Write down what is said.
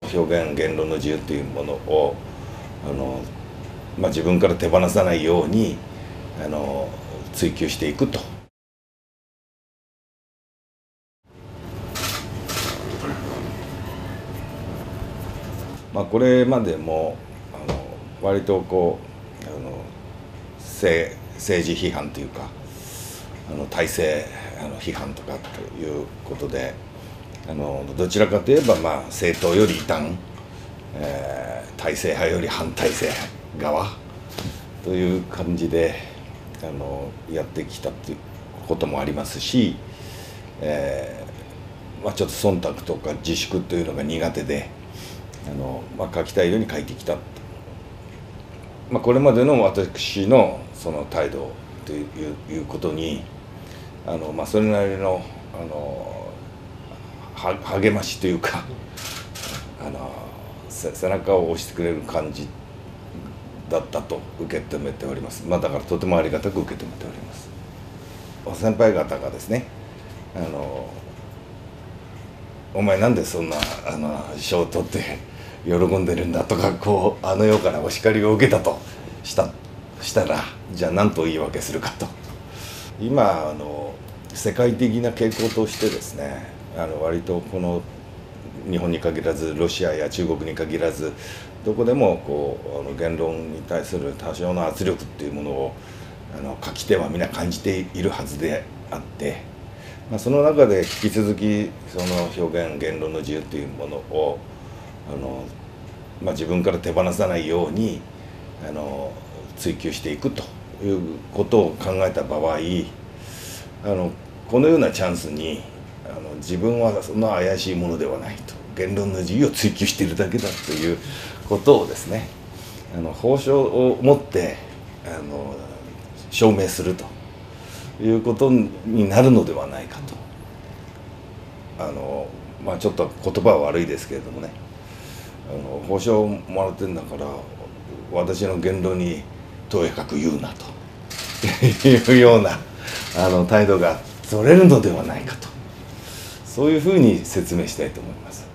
表現言論の自由というものを自分から手放さないように追求していくと。これまでも割と政治批判というか体制批判とかということでどちらかといえば政党より異端、体制派より反体制側という感じでやってきたということもありますし、ちょっと忖度とか自粛というのが苦手で書きたいように書いてきた。これまでの私のその態度ということにそれなりの励ましというか背中を押してくれる感じだったと受け止めております。だからとてもありがたく受け止めております。先輩方がですねお前なんでそんな賞を取って喜んでるんだとか世からお叱りを受けたとしたらじゃあ何と言い訳するかと。今世界的な傾向としてですね割とこの日本に限らずロシアや中国に限らずどこでも言論に対する多少の圧力っていうものを書き手は皆感じているはずであって、その中で引き続きその表現言論の自由っていうものを自分から手放さないように追求していくということを考えた場合このようなチャンスに自分はそんな怪しいものではないと、言論の自由を追求しているだけだということをですね法証を持って証明するということになるのではないかと。ちょっと言葉は悪いですけれどもね報奨をもらってんだから私の言論にとやかく言うなというような態度が取れるのではないかと、そういうふうに説明したいと思います。